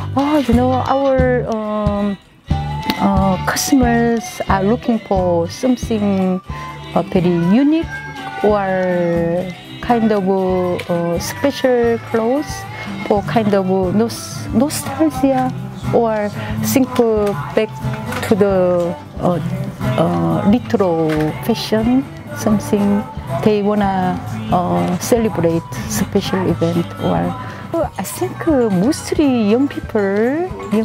Our customers are looking for something very unique or kind of special clothes for kind of nostalgia or think back to the retro fashion, something they wanna celebrate special event. Or I think mostly young people,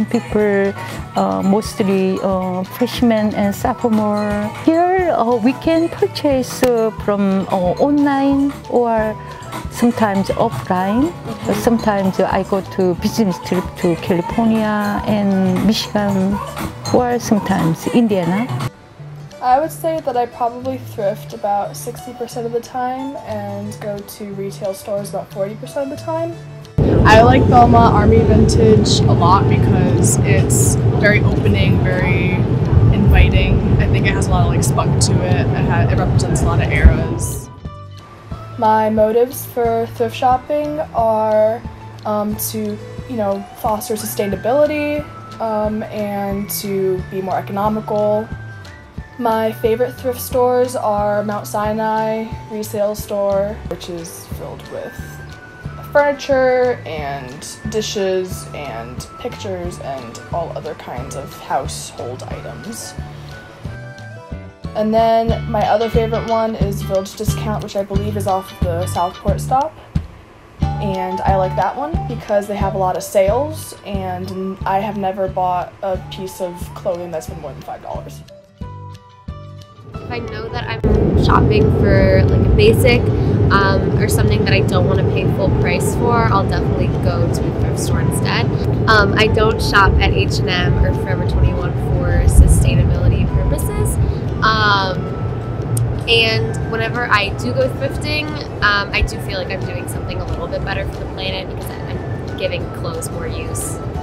mostly freshmen and sophomore. Here we can purchase from online or sometimes offline. Sometimes I go to business trip to California and Michigan, or sometimes Indiana. I would say that I probably thrift about 60% of the time and go to retail stores about 40% of the time. I like Belmont Army Vintage a lot because it's very opening, very inviting. I think it has a lot of spunk to it. It represents a lot of eras. My motives for thrift shopping are to foster sustainability and to be more economical. My favorite thrift stores are Mount Sinai Resale Store, which is filled with furniture and dishes and pictures and all other kinds of household items. And then my other favorite one is Village Discount, which I believe is off the Southport stop. And I like that one because they have a lot of sales, and I have never bought a piece of clothing that's been more than $5. If I know that I'm shopping for a basic or something that I don't want to pay full price for, I'll definitely go to a thrift store instead. I don't shop at H&M or Forever 21 for sustainability purposes. And whenever I do go thrifting, I do feel like I'm doing something a little bit better for the planet because I'm giving clothes more use.